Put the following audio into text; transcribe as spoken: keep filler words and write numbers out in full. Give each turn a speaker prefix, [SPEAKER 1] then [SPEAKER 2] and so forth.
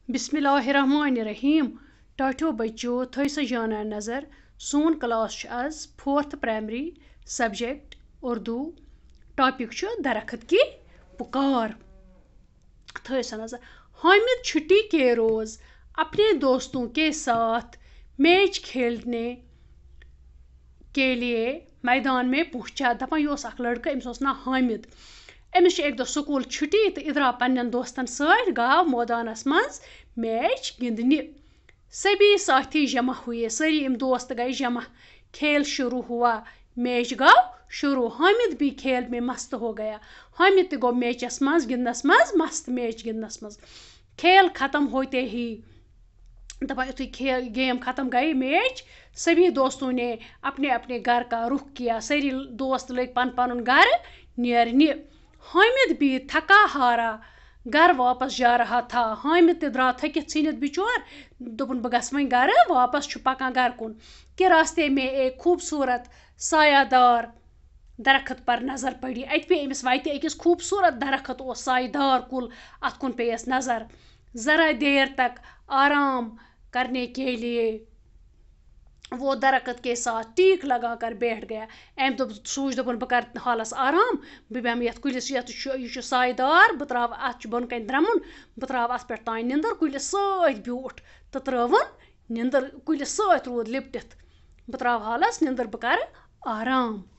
[SPEAKER 1] بسم اللہ الرحمن الرحیم ٹاٹھو بچو تھٲیِو سا جانا نظر سون کلاس چھُ آز fourth primary subject Urdu topic چھُ درخت کی پکار تھٲیِو سا نظر حامد چھٹی کے روز اپنے دوستوں کے ساتھ میچ کھیلنے کے لیے میدان میں پہنچا دپان یہ اوس اکھ لڑکہٕ أمِس اوس ناو حامد أمِس چھِ اَکہِ دۄہ سکوٗل چھُٹی تہٕ یہِ درٛاو پنٛنٮ۪ن دوستن سۭتۍ گاو مٲدانس منٛز میچ گِنٛدنہِ سبھی ساتھی جمع ہوئے سٲری یِم دوست گئے جمع کھیل شروع ہوا میچ گوٚو شروع حامد بھی کھیل میں مست ہو گیا حامد تہِ گوٚو میچس منٛز گِنٛدنس منٛز مست میچ گِنٛدنس منٛز کھیل ختم ہوتے ہی دپان یُتھُے کھیل گیم ختم گئی میچ سبھی دوستوں نے اپنے اپنے گھر کا رخ کیا سٲری دوست لٔگۍ پن پنُن گرٕ نیرنہِ حامد بھی تھکا ہارا گھر واپس جا رہا تھا حامد تہِ درٛاو تھٔکِتھ ژھٕنِتھ بِچور دوٚپُن بہٕ گژھٕ وۄنۍ گرٕ واپس چھُ پکان گھر کُن کہ راستے میں ایک خوبصورت سایہ دار درخت پر نظر پڑی اَتہِ پیٚیہِ أمِس وَتہِ أکِس خوٗبصوٗرت درخت اوس سایہِ دار کُل اَتھ کُن پیٚیَس نظر ذرا دیر تک آرام کرنے کے لیے وہ درخت کے ساتھ ٹیک لگا کر بیٹھ گیا أمۍ دوٚپ سوٗنٛچ دوٚپُن بہٕ کَرٕ حالس آرام بہٕ بیٚہمہٕ یَتھ کُلِس یَتھ چھُ یہِ چھُ سایہِ دار بہٕ ترٛاوٕ اَتھ چھُ بۄنہٕ کَنہِ درٛمُن بہٕ ترٛاوٕ اَتھ پٮ۪ٹھ تانۍ نِنٛدٕر کُلِس سۭتۍ بیوٗٹھ تہٕ ترٛٲوٕن نِنٛدٕر کُلِس سۭتۍ روٗد لِپٹِتھ بہٕ ترٛاوٕ حالس نِنٛدٕر بہٕ کَرٕ آرام